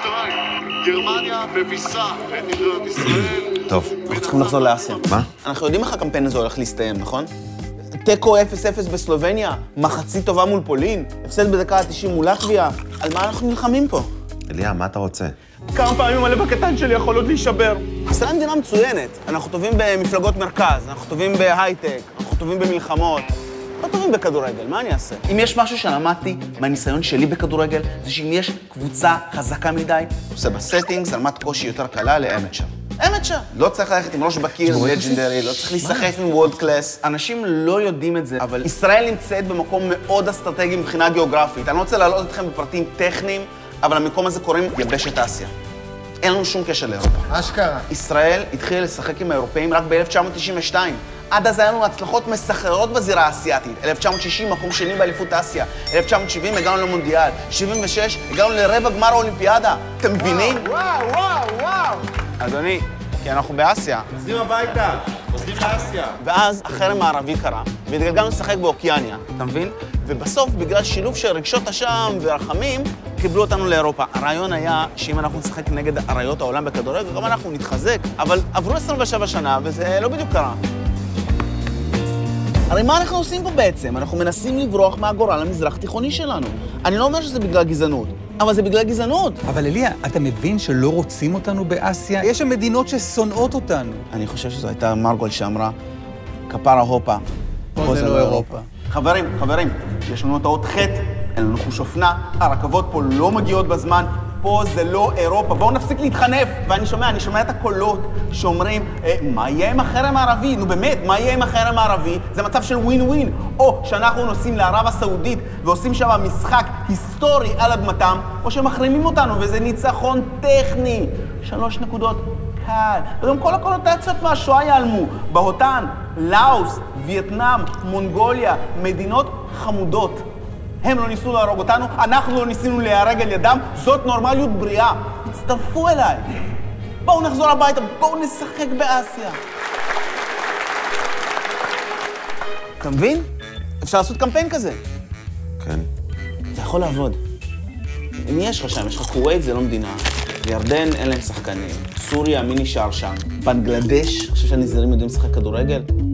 גרמניה מביסה את נבחרת ישראל. טוב, אנחנו צריכים לחזור לאסיה. מה? אנחנו יודעים איך הקמפיין הזה הולך להסתיים, נכון? תיקו 0-0 בסלובניה, מחצית טובה מול פולין, הפסד בדקה ה-90 מול לטביה. על מה אנחנו נלחמים פה? אליה, מה אתה רוצה? כמה פעמים הלב הקטן שלי יכול עוד להישבר. ישראל מדינה מצוינת. אנחנו טובים במפלגות מרכז, אנחנו טובים בהייטק, אנחנו טובים במלחמות. לא טובים בכדורגל, מה אני אעשה? אם יש משהו שלמדתי מהניסיון שלי בכדורגל, זה שאם יש קבוצה חזקה מדי, עושה בסטינגס, רמת קושי יותר קלה לאמצ'ר. אמצ'ר. לא צריך ללכת עם ראש בקיר, לג'נדרי, לא צריך להיסחף עם וולד קלאס. אנשים לא יודעים את זה, אבל ישראל נמצאת במקום מאוד אסטרטגי מבחינה גיאוגרפית. אני לא רוצה להעלות אתכם בפרטים טכניים, אבל המקום הזה קוראים יבשת אסיה. אין לנו שום קשר לאירופה. אשכרה. ישראל התחילה לשחק עם האירופאים רק ב-1992. עד אז היה לנו הצלחות מסחררות בזירה האסייתית. 1960, מקום שני באליפות אסיה. 1970, הגענו למונדיאל. 76, הגענו לרבע גמר האולימפיאדה. אתם מבינים? וואו. אדוני, כי אנחנו באסיה. עוזבים הביתה, עוזבים לאסיה. ואז החרם הערבי קרה, והתגלגלנו לשחק באוקיאניה, אתה מבין? ובסוף, בגלל שילוב של רגשות אשם ורחמים, קיבלו אותנו לאירופה. הרעיון היה שאם אנחנו נשחק נגד אריות העולם בכדורגל, גם אנחנו נתחזק, אבל עברו 27 שנה, וזה לא בדיוק קרה. הרי מה אנחנו עושים פה בעצם? אנחנו מנסים לברוח מהגורל המזרח תיכוני שלנו. אני לא אומר שזה בגלל גזענות, אבל זה בגלל גזענות. אבל אליה, אתה מבין שלא רוצים אותנו באסיה? יש שם מדינות ששונאות אותנו. אני חושב שזו הייתה מרגול שאמרה, כפרה הופה, פה זה לא אירופה. חברים, יש לנו את האות ח', אין לנו חוש אופנה, הרכבות פה לא מגיעות בזמן, פה זה לא אירופה, בואו נפסיק להתחנף. ואני שומע את הקולות שאומרים, מה יהיה עם החרם הערבי? נו באמת, מה יהיה עם החרם הערבי? זה מצב של ווין ווין. או שאנחנו נוסעים לערב הסעודית ועושים שם משחק היסטורי על אדמתם, או שמחרימים אותנו, וזה ניצחון טכני. 3 נקודות קל. וגם כל הקונוטציות מהשואה ייעלמו. בהותן, לאוס, וייטנאם, מונגוליה, מדינות חמודות. הם לא ניסו להרוג אותנו, אנחנו לא ניסינו להיהרג על ידם, זאת נורמליות בריאה. הצטרפו אליי. בואו נחזור הביתה, בואו נשחק באסיה. אתה מבין? אפשר לעשות קמפיין כזה. כן. זה יכול לעבוד. מי יש לך שם? יש לך כווית, זה לא מדינה. ירדן, אין להם שחקנים. סוריה, מי נשאר שם? בנגלדש, אני חושב שהנזירים יודעים לשחק כדורגל.